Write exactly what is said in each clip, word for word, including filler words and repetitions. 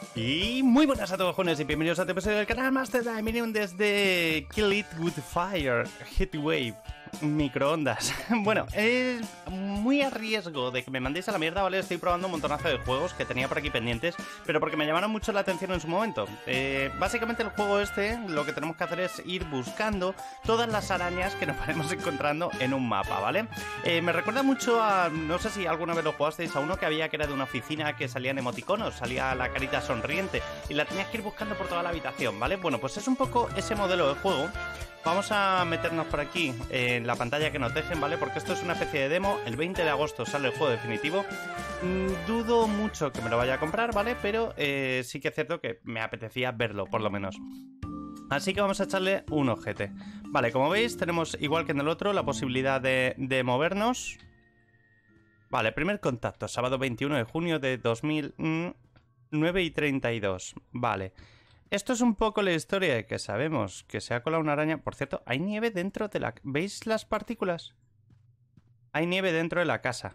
Y muy buenas a todos, jóvenes, y bienvenidos a otro episodio del canal Master Dominion desde Kill It With Fire, Heatwave, microondas. Bueno, es muy a riesgo de que me mandéis a la mierda, ¿vale? Estoy probando un montonazo de juegos que tenía por aquí pendientes, pero porque me llamaron mucho la atención en su momento. Eh, básicamente el juego este, lo que tenemos que hacer es ir buscando todas las arañas que nos vayamos encontrando en un mapa, ¿vale? Eh, me recuerda mucho a, no sé si alguna vez lo jugasteis, a uno que había que era de una oficina que salían emoticonos, salía la carita sonriente y la tenías que ir buscando por toda la habitación, ¿vale? Bueno, pues es un poco ese modelo de juego. Vamos a meternos por aquí en la pantalla que nos dejen, ¿vale? Porque esto es una especie de demo. El veinte de agosto sale el juego definitivo. Mm, dudo mucho que me lo vaya a comprar, ¿vale? Pero eh, sí que es cierto que me apetecía verlo, por lo menos. Así que vamos a echarle un ojete. Vale, como veis, tenemos, igual que en el otro, la posibilidad de, de movernos. Vale, primer contacto, sábado veintiuno de junio de dos mil nueve y treinta y dos. Vale. Esto es un poco la historia de que sabemos que se ha colado una araña. Por cierto, hay nieve dentro de la... ¿Veis las partículas? Hay nieve dentro de la casa.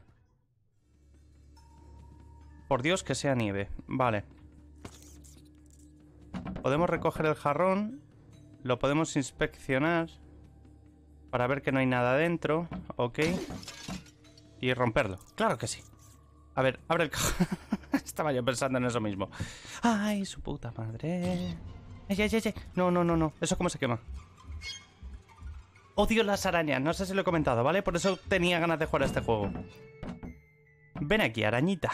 Por Dios que sea nieve. Vale. Podemos recoger el jarrón. Lo podemos inspeccionar para ver que no hay nada dentro. Ok. Y romperlo. Claro que sí. A ver, abre el cajón. Estaba yo pensando en eso mismo. Ay, su puta madre. Ay, ay, ay, ay. No, no, no, no. ¿Eso cómo se quema? Odio las arañas. No sé si lo he comentado, ¿vale? Por eso tenía ganas de jugar a este juego. Ven aquí, arañita.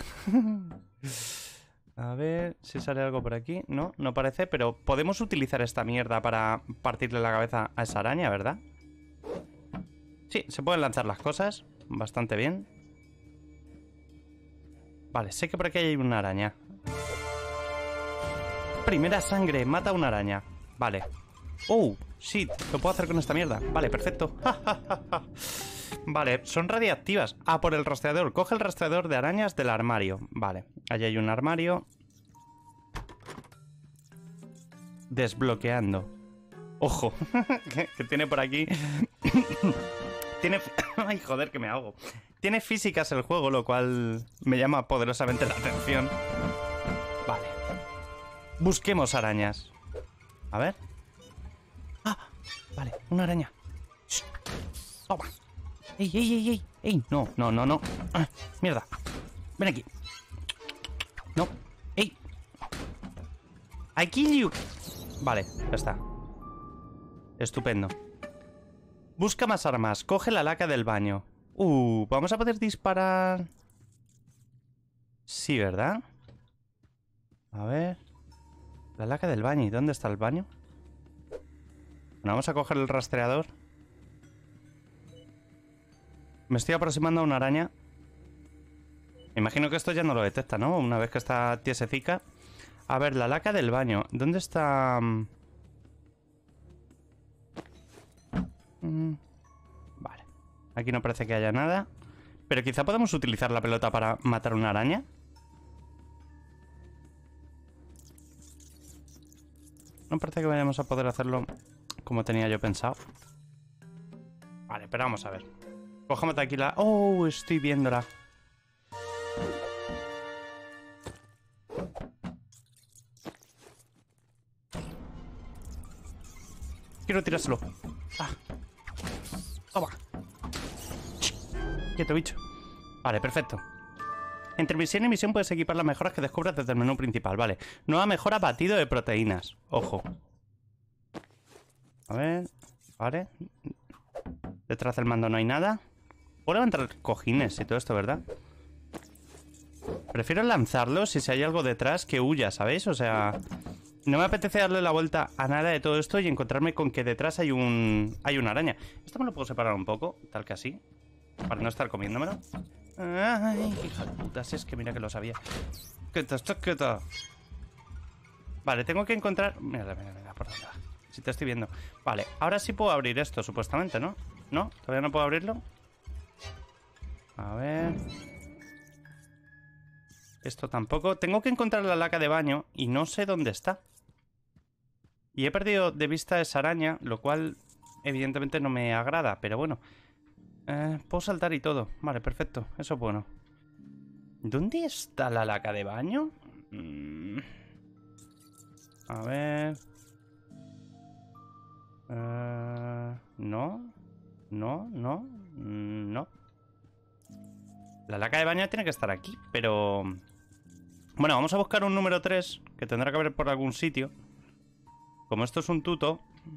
A ver si sale algo por aquí. No, no parece, pero podemos utilizar esta mierda para partirle la cabeza a esa araña, ¿verdad? Sí, se pueden lanzar las cosas. Bastante bien. Vale, sé que por aquí hay una araña. Primera sangre, mata a una araña. Vale. Oh, shit, lo puedo hacer con esta mierda. Vale, perfecto. Vale, son radiactivas. Ah, por el rastreador. Coge el rastreador de arañas del armario. Vale, allí hay un armario. Desbloqueando. Ojo, que, que tiene por aquí... Tiene... Ay, joder, que me ahogo. Tiene físicas el juego, lo cual me llama poderosamente la atención. Vale. Busquemos arañas. A ver. Ah, vale, una araña. Shh. Toma. Ey, ey, ey, ey. Ey, no, no, no, no. Ah, mierda. Ven aquí. No. Ey. I kill you. Vale, ya está. Estupendo. Busca más armas. Coge la laca del baño. Uh, ¿vamos a poder disparar? Sí, ¿verdad? A ver. La laca del baño. ¿Y dónde está el baño? Bueno, vamos a coger el rastreador. Me estoy aproximando a una araña. Me imagino que esto ya no lo detecta, ¿no? Una vez que está tiesecica. A ver, la laca del baño. ¿Dónde está...? Mm, vale. Aquí no parece que haya nada. Pero quizá podemos utilizar la pelota para matar una araña. No parece que vayamos a poder hacerlo como tenía yo pensado. Vale, pero vamos a ver. Cogemos de aquí la... Oh, estoy viéndola. Quiero tirárselo. Ah. Toma. Quieto, bicho. Vale, perfecto. Entre misión y misión puedes equipar las mejoras que descubras desde el menú principal. Vale. Nueva mejora, batido de proteínas. Ojo. A ver. Vale. Detrás del mando no hay nada. Puedo levantar cojines y todo esto, ¿verdad? Prefiero lanzarlo si hay algo detrás que huya, ¿sabéis? O sea... No me apetece darle la vuelta a nada de todo esto y encontrarme con que detrás hay un... Hay una araña. Esto me lo puedo separar un poco, tal que así. Para no estar comiéndomelo. Ay, hija de puta, si es que mira que lo sabía. Quieta, está quieta. Vale, tengo que encontrar... Mira, mira, mira, por dónde va. Si te estoy viendo. Vale, ahora sí puedo abrir esto, supuestamente, ¿no? ¿No? ¿Todavía no puedo abrirlo? A ver... Esto tampoco. Tengo que encontrar la laca de baño y no sé dónde está. Y he perdido de vista esa araña, lo cual evidentemente no me agrada, pero bueno. Eh, puedo saltar y todo. Vale, perfecto. Eso es bueno. ¿Dónde está la laca de baño? Mm. A ver... Uh, no. No, no, no. La laca de baño tiene que estar aquí, pero... Bueno, vamos a buscar un número tres, que tendrá que haber por algún sitio. Como esto es un tuto...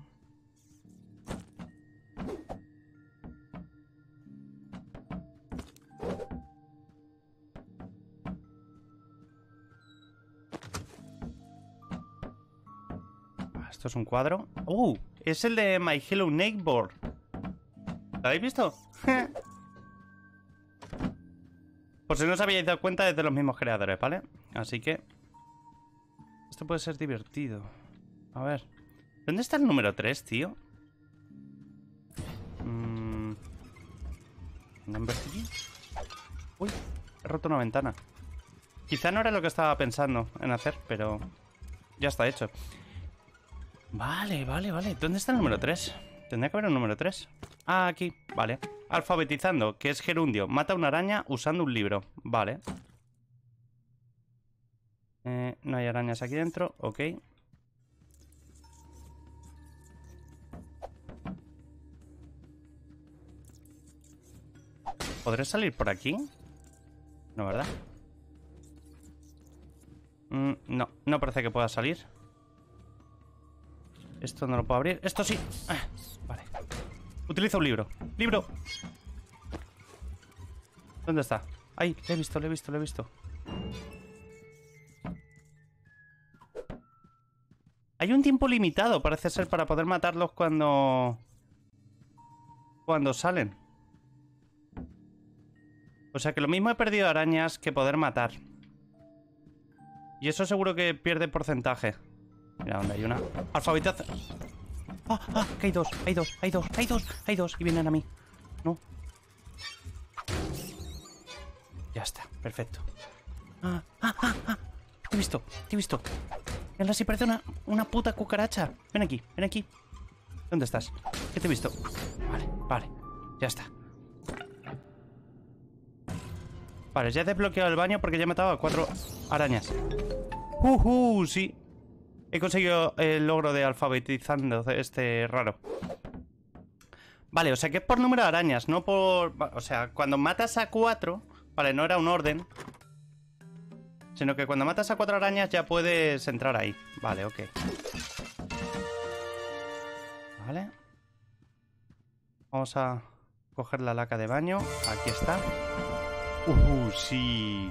Esto es un cuadro. ¡Uh! Es el de My Hello Neighbor. ¿Lo habéis visto? Por si no os habíais dado cuenta, es de los mismos creadores, ¿vale? Así que... Esto puede ser divertido. A ver. ¿Dónde está el número tres, tío? Mm... ¿Number three? Uy, he roto una ventana. Quizá no era lo que estaba pensando en hacer, pero... Ya está hecho. Vale, vale, vale. ¿Dónde está el número tres? Tendría que haber un número tres. Ah, aquí. Vale. Alfabetizando, que es gerundio. Mata una araña usando un libro. Vale. Eh, no hay arañas aquí dentro. Ok. ¿Podré salir por aquí? No, ¿verdad? Mm, no, no parece que pueda salir. Esto no lo puedo abrir. Esto sí. Ah, vale. Utiliza un libro. ¡Libro! ¿Dónde está? ¡Ay! Le he visto, le he visto, le he visto. Hay un tiempo limitado, parece ser, para poder matarlos cuando... Cuando salen. O sea que lo mismo he perdido arañas que poder matar. Y eso seguro que pierde porcentaje. Mira, ¿dónde hay una? Alfabetización. ¡Ah! ¡Ah! Que hay dos, hay dos, hay dos, hay dos, hay dos. Y vienen a mí. No. Ya está, perfecto. ¡Ah! ¡Ah! ¡Ah! ¡Ah! Te he visto, te he visto. Mira, si parece una, una puta cucaracha. Ven aquí, ven aquí. ¿Dónde estás? ¿Qué te he visto? Vale, vale. Ya está. Vale, ya he desbloqueado el baño porque ya he matado a cuatro arañas. ¡Uh! uh sí. He conseguido el logro de alfabetizando este raro. Vale, o sea que es por número de arañas, no por... O sea, cuando matas a cuatro... Vale, no era un orden. Sino que cuando matas a cuatro arañas ya puedes entrar ahí. Vale, ok. Vale. Vamos a coger la laca de baño. Aquí está. Uh, sí.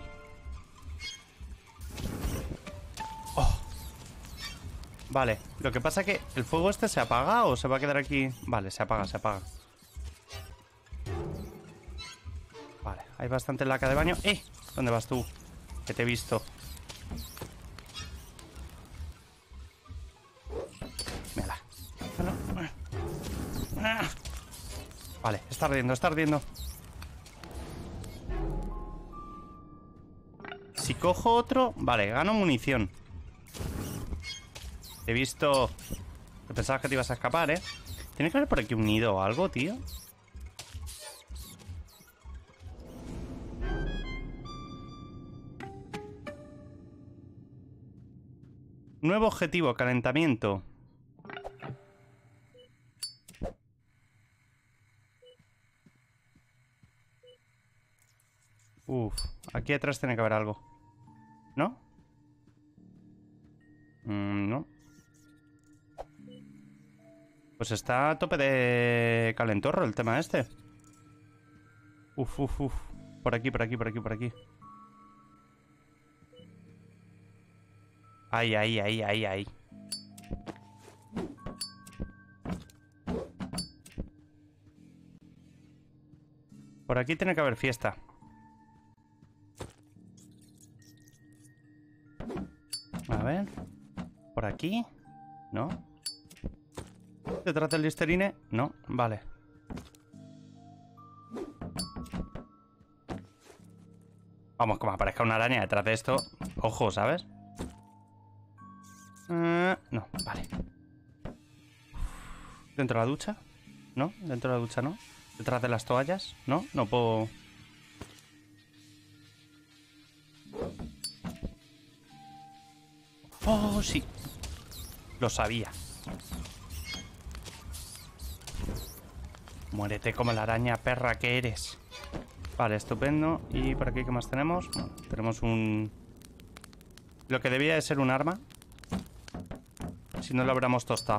Oh. Vale, lo que pasa es que el fuego este se apaga o se va a quedar aquí. Vale, se apaga, se apaga. Vale, hay bastante laca de baño. ¡Eh! ¿Dónde vas tú? Que te he visto. Mírala. Vale, está ardiendo, está ardiendo. Si cojo otro... Vale, gano munición. Te he visto... Pensabas que te ibas a escapar, ¿eh? Tiene que haber por aquí un nido o algo, tío. Nuevo objetivo, calentamiento. Uf, aquí atrás tiene que haber algo. ¿No? Mm, no. Pues está a tope de calentorro el tema este. Uf, uf, uf. Por aquí, por aquí, por aquí, por aquí. Ahí, ahí, ahí, ahí, ahí. Por aquí tiene que haber fiesta. A ver. Por aquí. ¿No? ¿Detrás del Listerine? No. Vale. Vamos, como aparezca una araña detrás de esto. Ojo, ¿sabes? Uh, no, vale. ¿Dentro de la ducha? ¿No? ¿Dentro de la ducha no? ¿Detrás de las toallas? ¿No? No puedo... Oh, sí. Lo sabía. Muérete como la araña perra que eres. Vale, estupendo. ¿Y por aquí qué más tenemos? Bueno, tenemos un... Lo que debía de ser un arma. Si no lo habríamos tostado.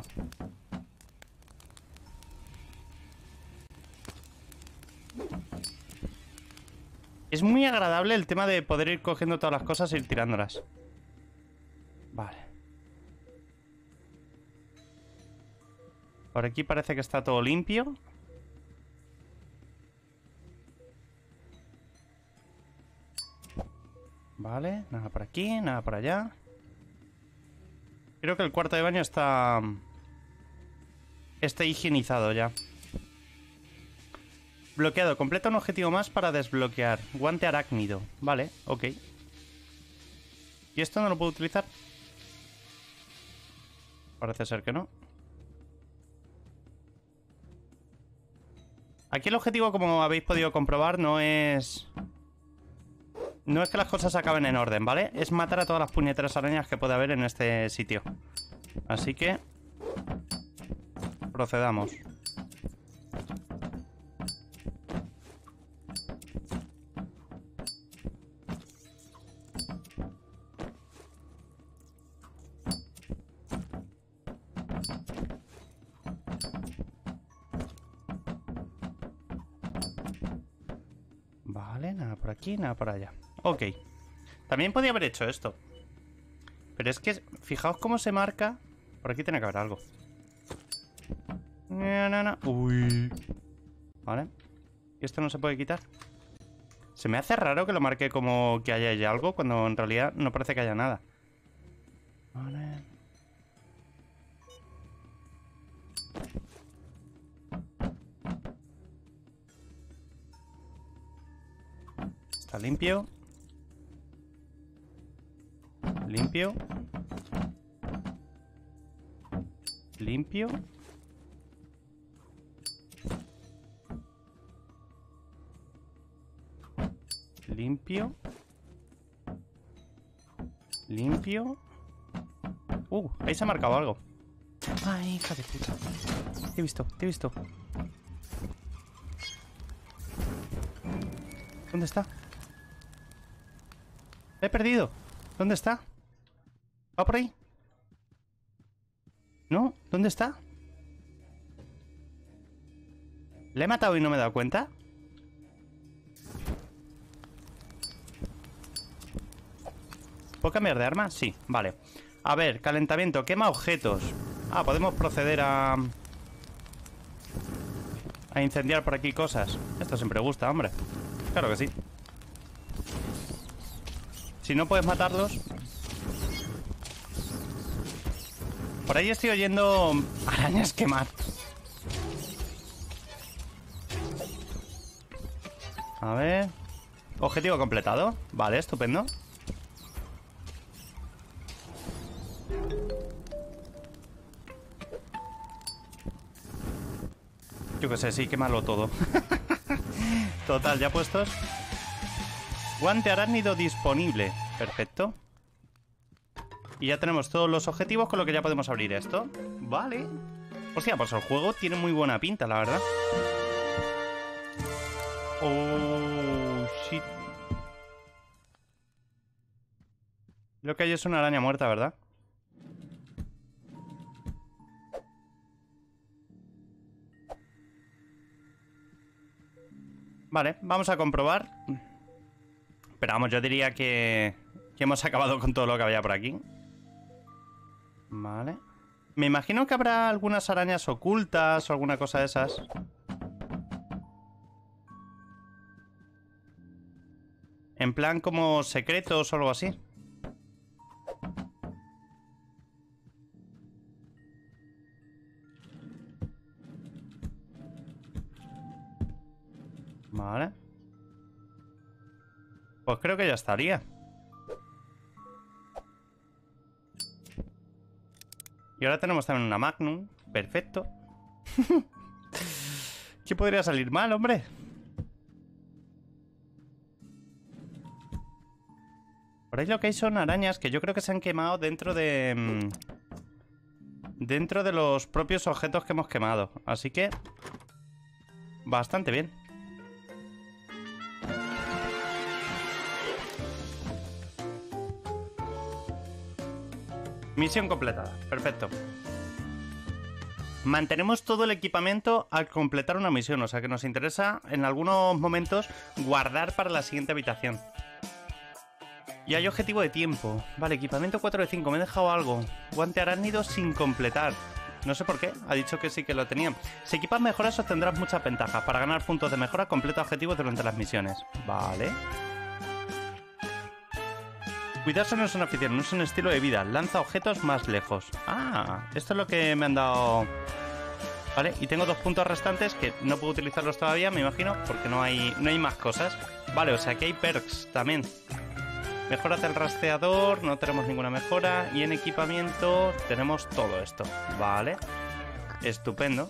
Es muy agradable el tema de poder ir cogiendo todas las cosas e ir tirándolas. Vale. Por aquí parece que está todo limpio. Vale, nada por aquí, nada por allá. Creo que el cuarto de baño está... Está higienizado ya. Bloqueado. Completa un objetivo más para desbloquear. Guante arácnido. Vale, ok. ¿Y esto no lo puedo utilizar? Parece ser que no. Aquí el objetivo, como habéis podido comprobar, no es... No es que las cosas acaben en orden, ¿vale? Es matar a todas las puñeteras arañas que puede haber en este sitio. Así que... procedamos. Vale, nada por aquí, nada por allá. Ok. También podía haber hecho esto. Pero es que, fijaos cómo se marca. Por aquí tiene que haber algo. No, no, no. Uy. Vale. ¿Y esto no se puede quitar? Se me hace raro que lo marque como que haya ya algo, cuando en realidad no parece que haya nada. Vale. Está limpio. Limpio. Limpio. Limpio. Limpio. Uh, ahí se ha marcado algo. Ay, hija de puta. Te he visto, te he visto. ¿Dónde está? ¡Le he perdido! ¿Dónde está? ¿Va por ahí? ¿No? ¿Dónde está? ¿Le he matado y no me he dado cuenta? ¿Puedo cambiar de arma? Sí, vale. A ver, calentamiento, quema objetos. Ah, podemos proceder a... A incendiar por aquí cosas. Esto siempre gusta, hombre. Claro que sí. Si no puedes matarlos... Por ahí estoy oyendo arañas quemar. A ver... Objetivo completado. Vale, estupendo. Yo que sé, sí, quémalo todo. Total, ya puestos. Guante arácnido disponible. Perfecto. Y ya tenemos todos los objetivos, con lo que ya podemos abrir esto. Vale. Hostia, pues el juego tiene muy buena pinta, la verdad. Oh, shit. Lo que hay es una araña muerta, ¿verdad? Vale, vamos a comprobar. Pero vamos, yo diría que... Que hemos acabado con todo lo que había por aquí. Vale. Me imagino que habrá algunas arañas ocultas o alguna cosa de esas. En plan como secretos o algo así. Vale. Pues creo que ya estaría. Y ahora tenemos también una Magnum. Perfecto. ¿Qué podría salir mal, hombre? Por ahí lo que hay son arañas que yo creo que se han quemado dentro de... dentro de los propios objetos que hemos quemado. Así que... bastante bien. Misión completada. Perfecto. Mantenemos todo el equipamiento al completar una misión, o sea que nos interesa en algunos momentos guardar para la siguiente habitación. Y hay objetivo de tiempo. Vale, equipamiento cuatro de cinco, me he dejado algo. Guante arácnido sin completar. No sé por qué, ha dicho que sí que lo tenía. Si equipas mejoras obtendrás muchas ventajas. Para ganar puntos de mejora, completa objetivos durante las misiones. Vale. Cuidarse no es una afición, no es un estilo de vida. Lanza objetos más lejos. Ah, esto es lo que me han dado. Vale, y tengo dos puntos restantes que no puedo utilizarlos todavía, me imagino, porque no hay, no hay más cosas. Vale, o sea que hay perks también. Mejora del rastreador, no tenemos ninguna mejora. Y en equipamiento tenemos todo esto. Vale, estupendo.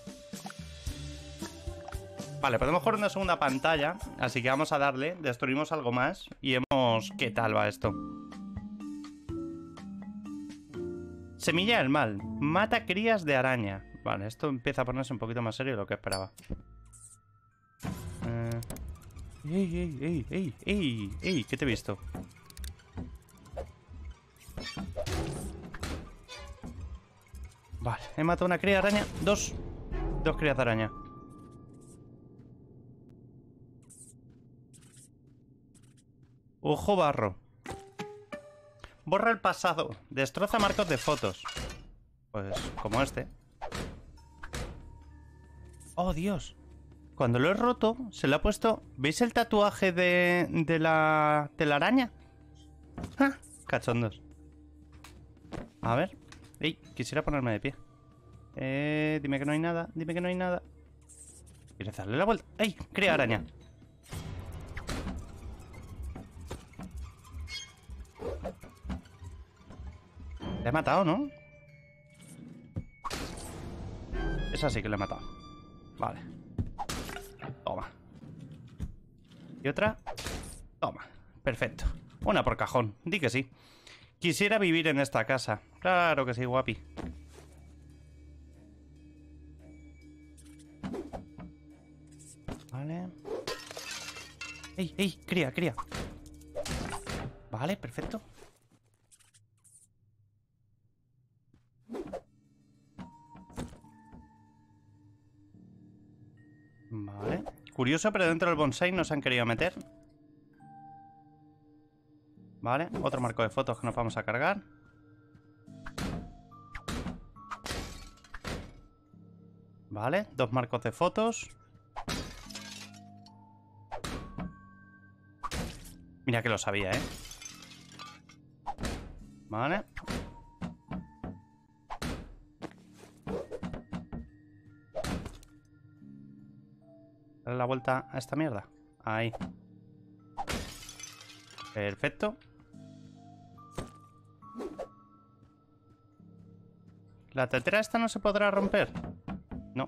Vale, podemos jugar una segunda pantalla, así que vamos a darle, destruimos algo más y vemos qué tal va esto. Semilla del mal. Mata crías de araña. Vale, esto empieza a ponerse un poquito más serio de lo que esperaba. Eh... ¡Ey, ey, ey, ey, ey, ey! ¿Qué te he visto? Vale, he matado una cría de araña. Dos. Dos crías de araña. Ojo barro. Borra el pasado. Destroza marcos de fotos. Pues como este. Oh, Dios. Cuando lo he roto, se le ha puesto... ¿Veis el tatuaje de, de la telaraña? ¡Ah! Cachondos. A ver. Ey, quisiera ponerme de pie. Eh, dime que no hay nada. Dime que no hay nada. ¿Quieres darle la vuelta? ¡Ey! Cría araña. Le he matado, ¿no? Esa sí que le he matado. Vale. Toma. Y otra. Toma. Perfecto. Una por cajón. Di que sí. Quisiera vivir en esta casa. Claro que sí, guapi. Vale. ¡Ey, ey! Cría, cría. Vale, perfecto. Vale. Curioso, pero dentro del bonsai nos han querido meter. Vale, otro marco de fotos que nos vamos a cargar. Vale, dos marcos de fotos. Mira que lo sabía, ¿eh? Vale. Dale la vuelta a esta mierda. Ahí. Perfecto. ¿La tetera esta no se podrá romper? No.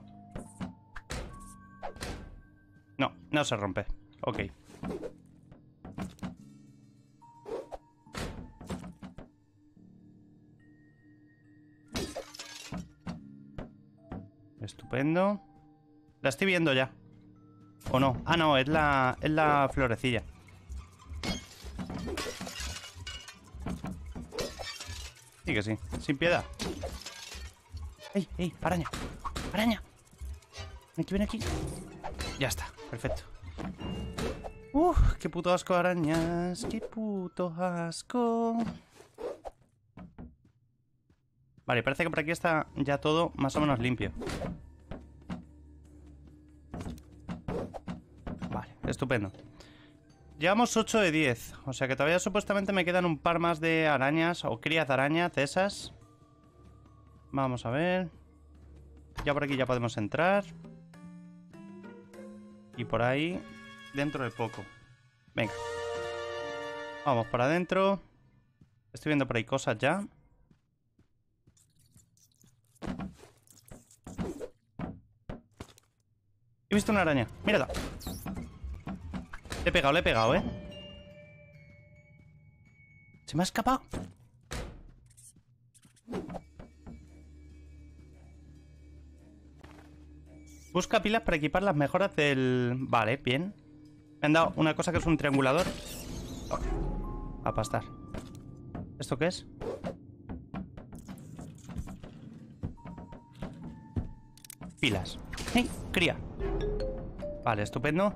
No, no se rompe. Ok. Estupendo. La estoy viendo ya. ¿O no? Ah, no, es la, es la florecilla. Sí que sí, sin piedad. ¡Ey, ey! ¡Araña! ¡Araña! Ven aquí, ven aquí. Ya está, perfecto. ¡Uf! ¡Qué puto asco de arañas! ¡Qué puto asco! Vale, parece que por aquí está ya todo más o menos limpio. Vale, estupendo. Llevamos ocho de diez. O sea que todavía supuestamente me quedan un par más de arañas o crías de arañas de esas. Vamos a ver. Ya por aquí ya podemos entrar. Y por ahí dentro de poco. Venga. Vamos para adentro. Estoy viendo por ahí cosas ya. He visto una araña. Mírala. Le he pegado, le he pegado, ¿eh? Se me ha escapado. Busca pilas para equipar las mejoras del... Vale, bien. Me han dado una cosa que es un triangulador. Oh, a pastar. ¿Esto qué es? Pilas. ¡Hey! Cría. Vale, estupendo.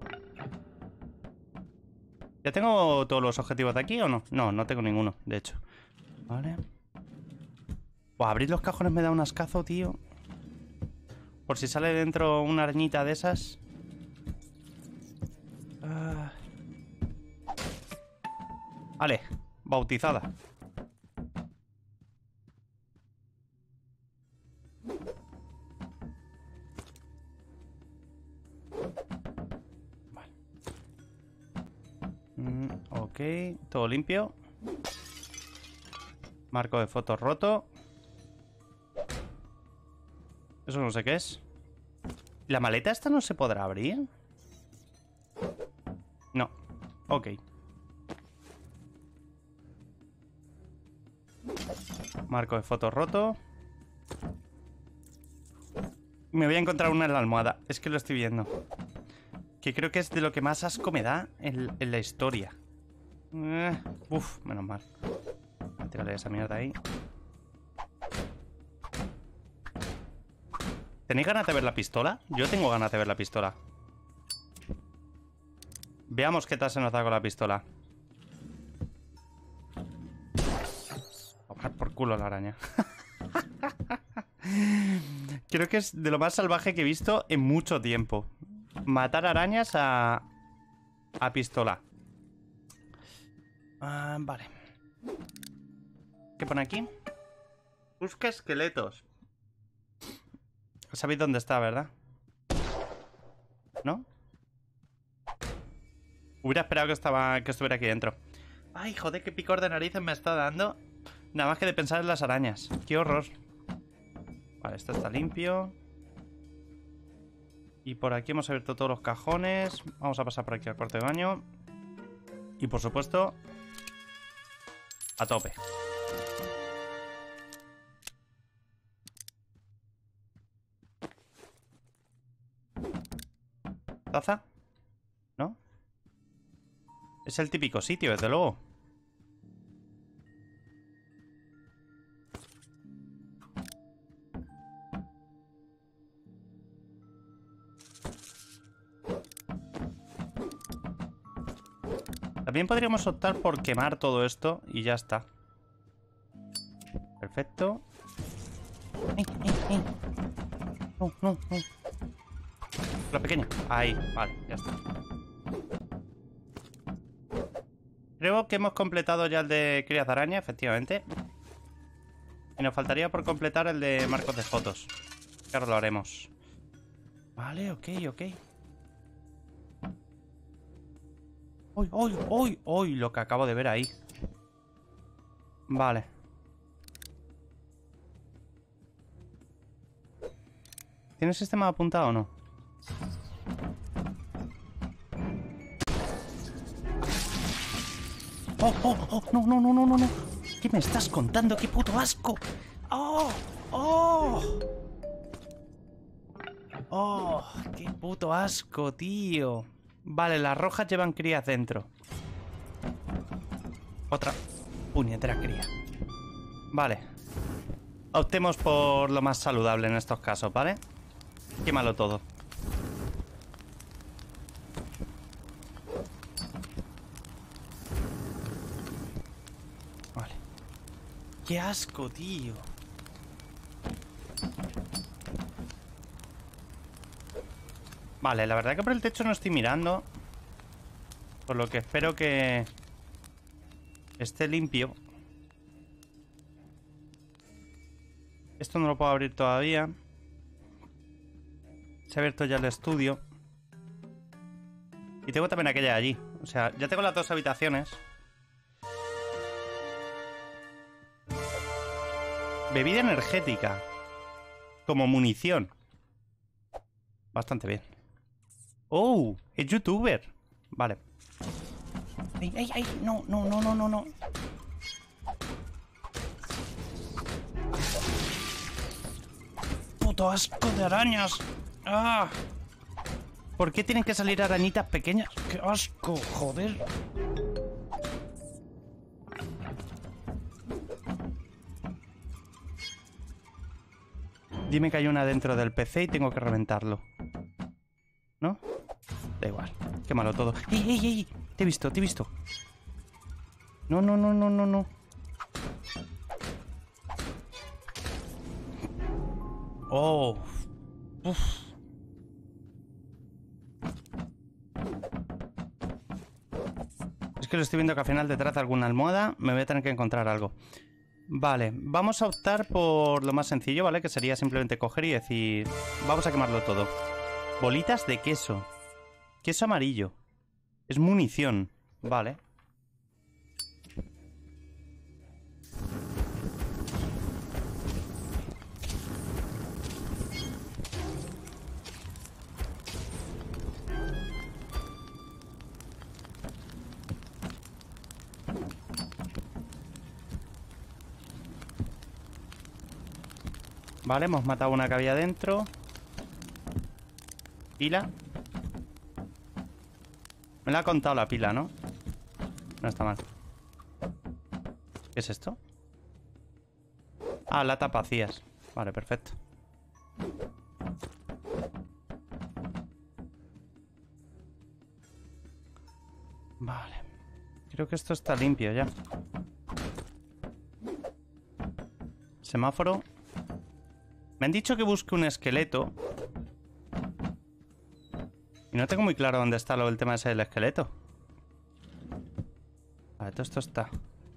¿Ya tengo todos los objetivos de aquí o no? No, no tengo ninguno, de hecho. Vale. Buah, abrir los cajones me da un ascazo, tío. Por si sale dentro una arañita de esas. Uh... Vale, bautizada. Vale. Mm, ok, todo limpio. Marco de fotos roto. Eso no sé qué es. ¿La maleta esta no se podrá abrir? No. Ok. Marco de fotos roto. Me voy a encontrar una en la almohada. Es que lo estoy viendo. Que creo que es de lo que más asco me da en, en la historia. Uh, uf, menos mal. Tírale esa mierda ahí. ¿Tenéis ganas de ver la pistola? Yo tengo ganas de ver la pistola. Veamos qué tal se nos da con la pistola. A tomar por culo la araña. Creo que es de lo más salvaje que he visto en mucho tiempo. Matar arañas a... a pistola. Ah, vale. ¿Qué pone aquí? Busca esqueletos. Sabéis dónde está, ¿verdad? ¿No? Hubiera esperado que, estaba, que estuviera aquí dentro. Ay, joder, qué picor de narices me está dando. Nada más que de pensar en las arañas. Qué horror. Vale, esto está limpio. Y por aquí hemos abierto todos los cajones. Vamos a pasar por aquí al cuarto de baño. Y por supuesto, a tope. ¿Taza? ¿No? Es el típico sitio, desde luego. También podríamos optar por quemar todo esto y ya está. Perfecto. ¡Eh, eh, eh! No, no, no. La pequeña. Ahí, vale, ya está. Creo que hemos completado ya el de crías de araña, efectivamente. Y nos faltaría por completar el de marcos de fotos. Que ahora lo haremos. Vale, ok, ok. ¡Uy, uy, uy! ¡Uy! Lo que acabo de ver ahí. Vale. ¿Tiene sistema apuntado o no? ¡Oh, oh, oh! ¡No, no, no, no, no, no! ¿Qué me estás contando? ¡Qué puto asco! ¡Oh! ¡Oh! ¡Oh! ¡Qué puto asco, tío! Vale, las rojas llevan crías dentro. Otra puñetera cría. Vale. Optemos por lo más saludable en estos casos, ¿vale? Quémalo todo. Vale. ¡Qué asco, tío! Vale, la verdad que por el techo no estoy mirando. Por lo que espero que esté limpio. Esto no lo puedo abrir todavía. Se ha abierto ya el estudio. Y tengo también aquella de allí. O sea, ya tengo las dos habitaciones. Bebida energética. Como munición. Bastante bien. ¡Oh! Es youtuber. Vale. ¡Ay, ay, ay! No, no, no, no, no, no. ¡Puto asco de arañas! ¡Ah! ¿Por qué tienen que salir arañitas pequeñas? ¡Qué asco, joder! Dime que hay una dentro del P C y tengo que reventarlo. ¿No? Da igual. Quémalo todo. ¡Ey, ey, ey! Te he visto, te he visto. No, no, no, no, no, no. Oh. Uf. Es que lo estoy viendo que al final detrás de alguna almohada me voy a tener que encontrar algo. Vale, vamos a optar por lo más sencillo, ¿vale? Que sería simplemente coger y decir... Vamos a quemarlo todo. Bolitas de queso. Queso amarillo. Es munición. Vale. Vale, hemos matado una que había dentro. Pila. Me la ha contado la pila, ¿no? No está mal. ¿Qué es esto? Ah, latas vacías. Vale, perfecto. Vale. Creo que esto está limpio ya. Semáforo. Me han dicho que busque un esqueleto. Y no tengo muy claro dónde está lo del tema ese del esqueleto. Vale, todo esto está.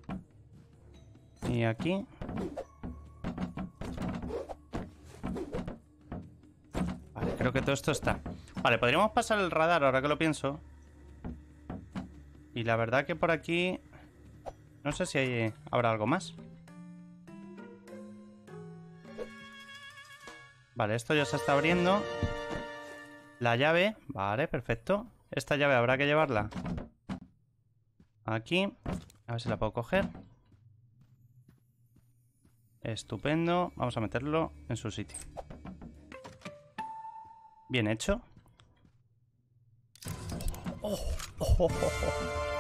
Y aquí. Vale, creo que todo esto está. Vale, podríamos pasar el radar ahora que lo pienso. Y la verdad que por aquí... No sé si hay... habrá algo más. Vale, esto ya se está abriendo. La llave, vale, perfecto. Esta llave habrá que llevarla aquí. A ver si la puedo coger. Estupendo. Vamos a meterlo en su sitio. Bien hecho. Oh, oh, oh, oh.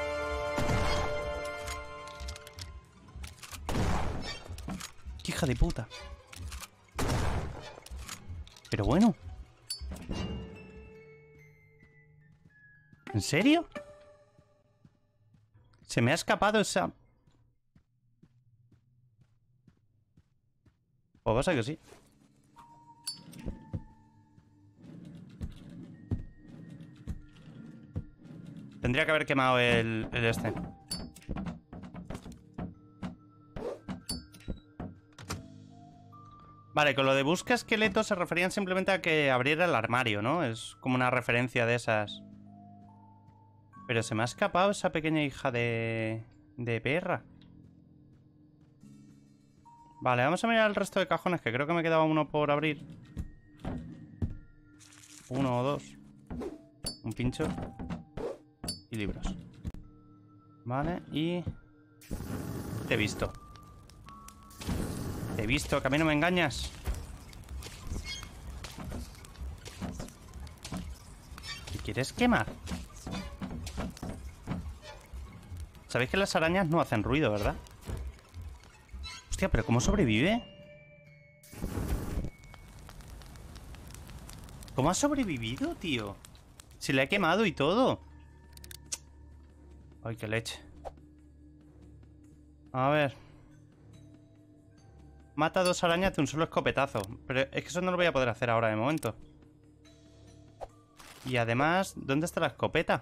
¡Qué hija de puta! Pero bueno. ¿En serio? Se me ha escapado esa... Pues pasa que sí. Tendría que haber quemado el, el este. Vale, con lo de busca esqueletos se referían simplemente a que abriera el armario, ¿no? Es como una referencia de esas. Pero se me ha escapado esa pequeña hija de... de perra. Vale, vamos a mirar el resto de cajones, que creo que me quedaba uno por abrir. Uno o dos. Un pincho. Y libros. Vale, y... Te he visto. Te he visto, que a mí no me engañas. ¿Qué quieres quemar? Sabéis que las arañas no hacen ruido, ¿verdad? Hostia, pero ¿cómo sobrevive? ¿Cómo ha sobrevivido, tío? Si le he quemado y todo. Ay, qué leche. A ver. Mata a dos arañas de un solo escopetazo. Pero es que eso no lo voy a poder hacer ahora de momento. Y además, ¿dónde está la escopeta?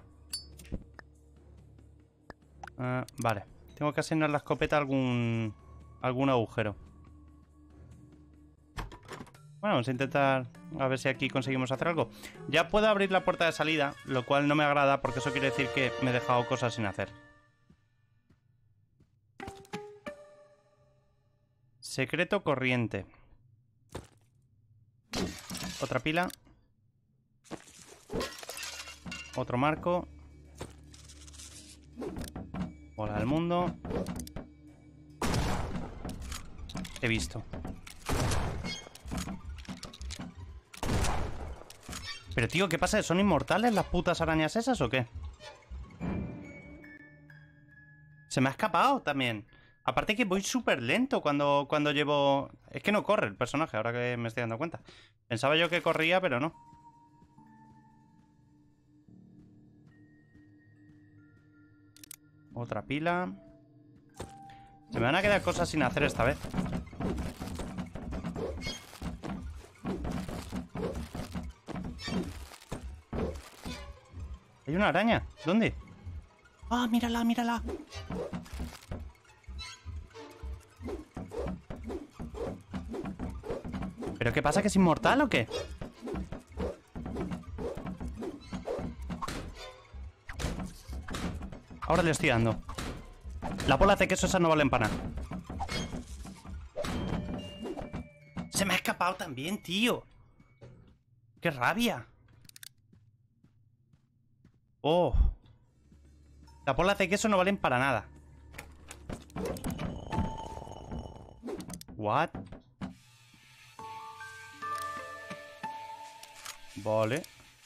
Uh, vale. Tengo que asignar la escopeta a algún... algún agujero. Bueno, vamos a intentar a ver si aquí conseguimos hacer algo. Ya puedo abrir la puerta de salida, lo cual no me agrada porque eso quiere decir que me he dejado cosas sin hacer. Secreto corriente. Otra pila. Otro marco. Bola del mundo. He visto. Pero tío, ¿qué pasa? ¿Son inmortales las putas arañas esas o qué? Se me ha escapado también. Aparte que voy súper lento cuando, cuando llevo... Es que no corre el personaje, ahora que me estoy dando cuenta. Pensaba yo que corría, pero no. Otra pila. Se me van a quedar cosas sin hacer esta vez. Hay una araña. ¿Dónde? ¡Ah, mírala, mírala! ¿Pero qué pasa? ¿Que es inmortal o qué? Ahora le estoy dando. La bola de queso esa no vale para nada. Se me ha escapado también, tío. ¡Qué rabia! Oh. Las bolas de queso no valen para nada. What? Vale.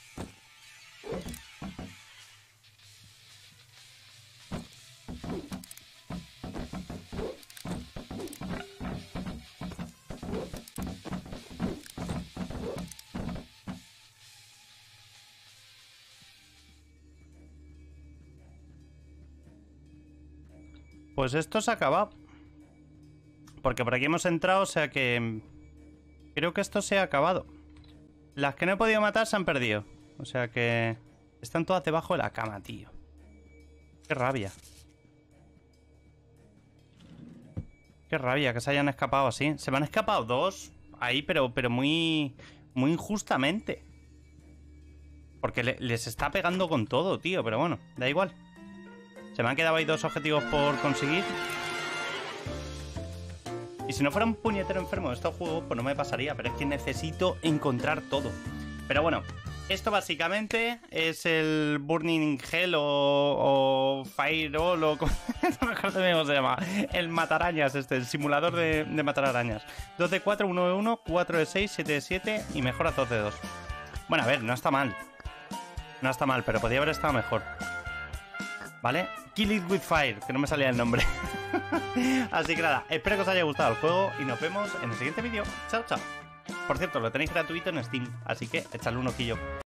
Pues esto se ha acabado. Porque por aquí hemos entrado, o sea que... Creo que esto se ha acabado. Las que no he podido matar se han perdido. O sea que... Están todas debajo de la cama, tío. Qué rabia. Qué rabia que se hayan escapado así. Se me han escapado dos ahí, pero, pero muy... Muy injustamente. Porque le, les está pegando con todo, tío. Pero bueno, da igual. Se me han quedado ahí dos objetivos por conseguir. Y si no fuera un puñetero enfermo de estos juegos, pues no me pasaría. Pero es que necesito encontrar todo. Pero bueno, esto básicamente es el Burning Hell o, o Firewall o... No me acuerdo cómo se llama. El matarañas este, el simulador de, de matar arañas. dos de cuatro, uno de uno, cuatro de seis, siete de siete y mejora dos de dos. Bueno, a ver, no está mal. No está mal, pero podría haber estado mejor. ¿Vale? Kill It With Fire, que no me salía el nombre. Así que nada, espero que os haya gustado el juego y nos vemos en el siguiente vídeo. Chao, chao. Por cierto, lo tenéis gratuito en Steam, así que echadle un ojillo.